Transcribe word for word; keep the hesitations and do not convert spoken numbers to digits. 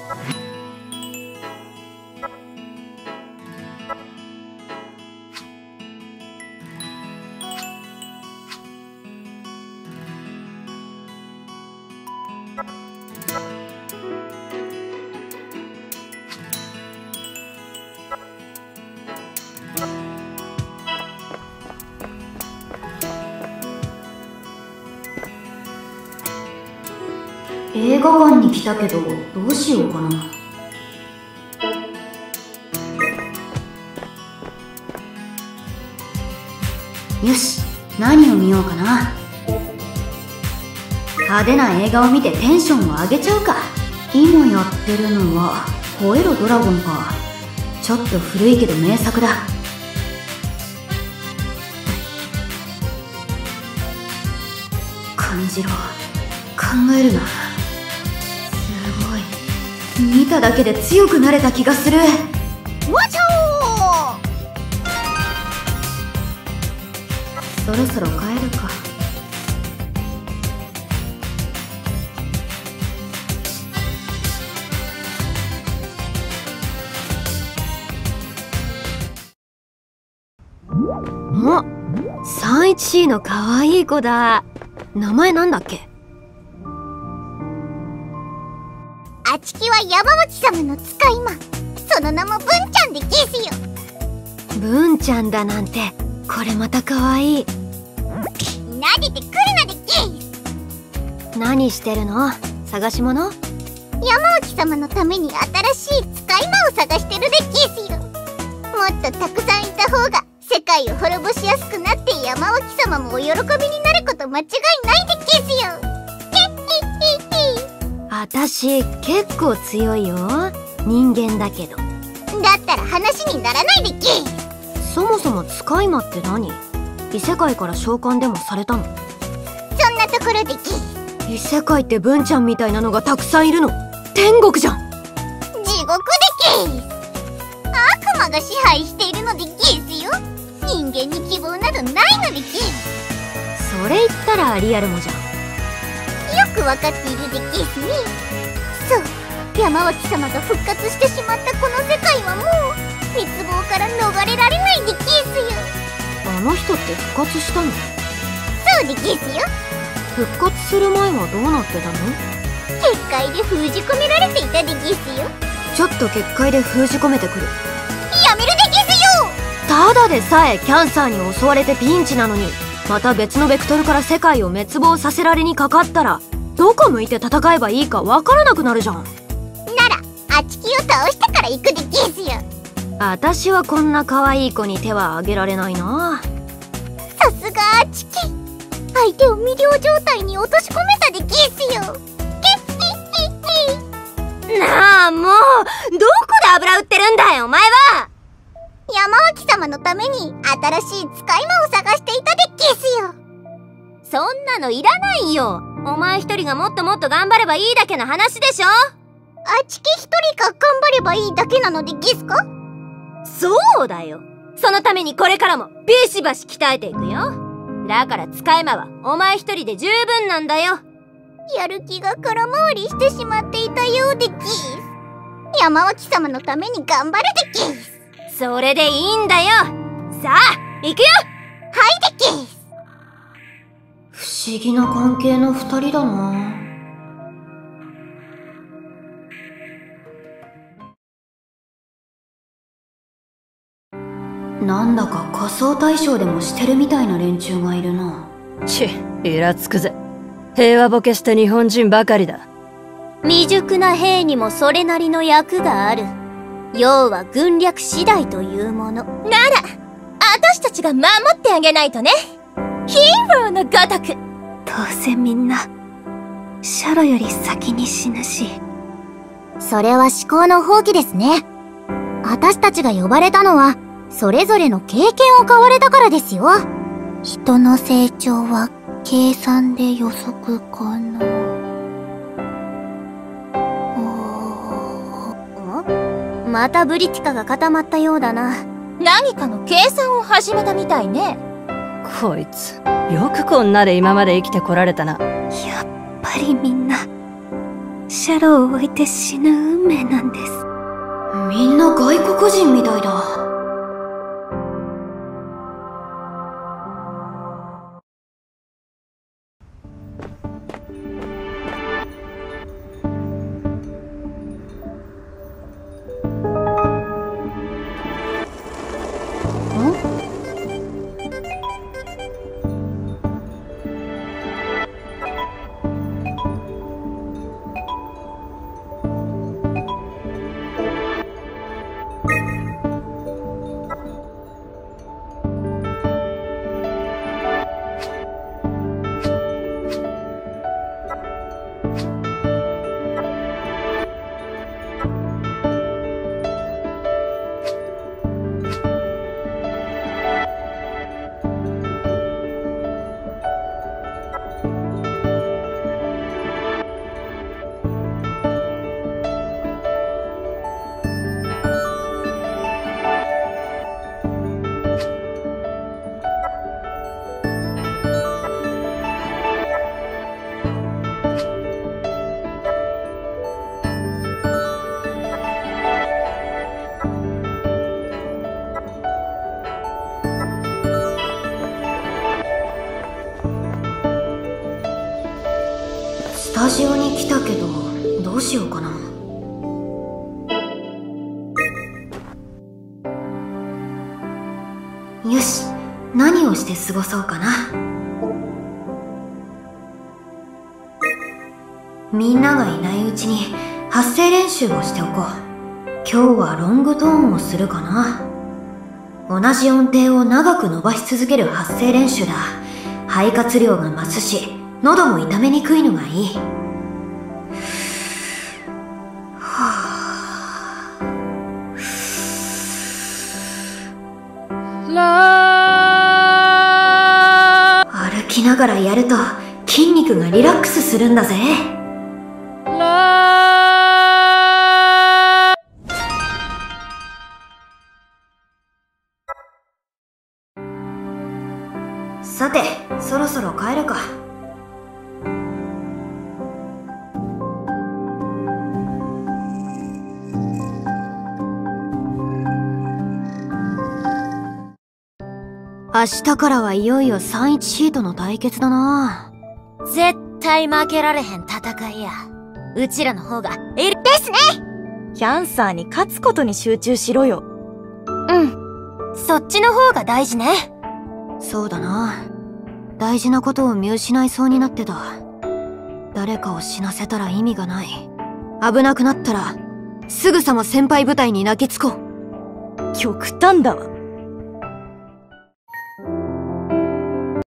映画館に来たけど、どうしようかな。よし、何を見ようかな。派手な映画を見てテンションを上げちゃうか。今やってるのは「吠えろドラゴン」か。ちょっと古いけど名作だ。感じろ、考えるな。見ただけで強くなれた気がする。わちゃおー、そろそろ帰るか。 お、 さんじゅういちシー のかわいい子だ。名前なんだっけ？ あちきは山脇様の使い魔。その名も文ちゃんでゲスよ。 文ちゃんだなんて、これまたかわいい。 撫でてくるなでゲス。 何してるの？探し物？ 山脇様のために新しい使い魔を探してるでゲスよ。もっとたくさんいた方が世界を滅ぼしやすくなって、山脇様もお喜びになること間違いないでゲスよ。 あたし結構強いよ。人間だけど。 だったら話にならないでゲス。 そもそも使い魔って何？異世界から召喚でもされたの？ そんなところでゲス。 異世界って文ちゃんみたいなのがたくさんいるの？天国じゃん。 地獄でゲス。悪魔が支配しているのでゲスよ。人間に希望などないのでゲス。 それ言ったらリアルもじゃん。 よくわかっているでゲスね。そう、山脇様が復活してしまったこの世界はもう滅亡から逃れられないでゲスよ。 あの人って復活したの？ そうでゲスよ。 復活する前はどうなってたの？ 結界で封じ込められていたでゲスよ。 ちょっと結界で封じ込めてくる。 やめるでゲスよ。 ただでさえキャンサーに襲われてピンチなのに、また別のベクトルから世界を滅亡させられにかかったら、どこ向いて戦えばいいかわからなくなるじゃん。 ならあちきを倒してから行くでゲスよ。 あたしはこんな可愛い子に手はあげられないな。 さすがあちき、相手を魅了状態に落とし込めたでゲスよ。 なあ、もうどこで油売ってるんだよお前は。 山脇様のために新しい使い魔を探していたでゲスよ。 そんなのいらないよ。お前一人がもっともっと頑張ればいいだけの話でしょ。 あちき一人が頑張ればいいだけなのでゲスか？ そうだよ。そのためにこれからもビシバシ鍛えていくよ。だから使い魔はお前一人で十分なんだよ。 やる気が空回りしてしまっていたようでゲス。山脇様のために頑張るでゲス。 それでいいんだよ。さあ行くよ。 はいでゲス。 不思議な関係の二人だな。なんだか仮装大賞でもしてるみたいな連中がいるな。 ち、イラつくぜ。平和ボケした日本人ばかりだ。 未熟な兵にもそれなりの役がある。要は軍略次第というもの。なら私たちが守ってあげないとね。ヒーローのごとく。 どうせみんなシャロより先に死ぬし。 それは思考の放棄ですね。私たちが呼ばれたのはそれぞれの経験を買われたからですよ。 人の成長は計算で予測可能。 またブリティカが固まったようだな。 何かの計算を始めたみたいね。 こいつよくこんなで今まで生きてこられたな。 やっぱりみんなシャロを置いて死ぬ運命なんです。 みんな外国人みたいだ。スタジオに来たけど、どうしようかな。よし、何をして過ごそうかな。みんながいないうちに発声練習をしておこう。今日はロングトーンをするかな。同じ音程を長く伸ばし続ける発声練習だ。肺活量が増すし、喉も痛めにくいのがいい。歩きながらやると筋肉がリラックスするんだぜ。さて、そろそろ帰るか。明日からはいよいよさんいちシートの対決だな。 絶対負けられへん戦いや。うちらの方がいるですね。 キャンサーに勝つことに集中しろよ。 うん。そっちの方が大事ね。 そうだな。大事なことを見失いそうになってた。誰かを死なせたら意味がない。危なくなったらすぐさま先輩部隊に泣きつこう。 極端だわ。